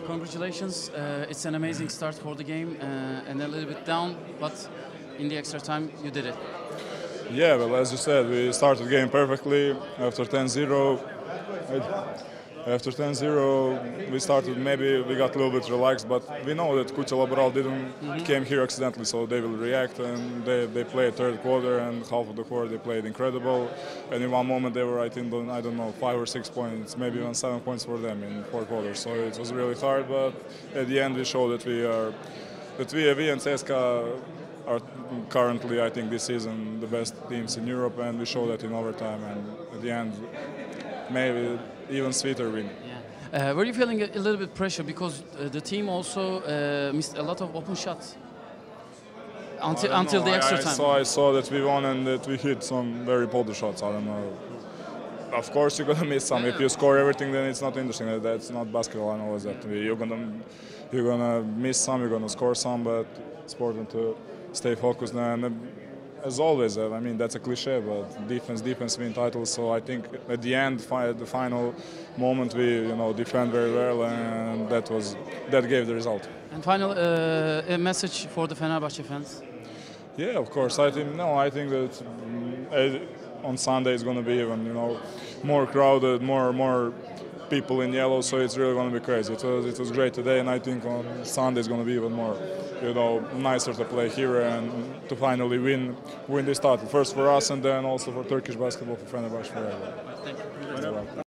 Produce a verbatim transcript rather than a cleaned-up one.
congratulations. Uh, it's an amazing start for the game uh, and a little bit down, but in the extra time you did it. Yeah, well, as you said, we started the game perfectly after ten zero. After ten zero, we started, maybe we got a little bit relaxed, but we know that Kucha Laboral didn't mm-hmm. came here accidentally, so they will react, and they, they played third quarter, and half of the quarter they played incredible, and in one moment they were, I think, I don't know, five or six points, maybe even seven points for them in fourth quarter, so it was really hard, but at the end we showed that we are, that we, we and C S K A are currently, I think, this season the best teams in Europe, and we showed that in overtime, and at the end, maybe even sweeter win. Yeah. Uh, were you feeling a, a little bit pressure because uh, the team also uh, missed a lot of open shots until until the extra I, I time? Saw, I saw that we won and that we hit some very bold shots. I don't know. Of course, you're gonna miss some. Yeah. If you score everything, then it's not interesting. That's not basketball. I know that. You're gonna you're gonna miss some. You're gonna score some, but it's important to stay focused. And as always, I mean, that's a cliche, but defense, defense win titles. So I think at the end, the final moment, we you know defend very well, and that was that gave the result. And final, uh, a message for the Fenerbahce fans. Yeah, of course. I think no. I think that um, on Sunday it's going to be even you know more crowded, more more people in yellow. So it's really going to be crazy. It was it was great today, and I think on Sunday it's going to be even more. You know, nicer to play here and to finally win win this title. First for us, and then also for Turkish basketball, for Fenerbahce forever. Thank you.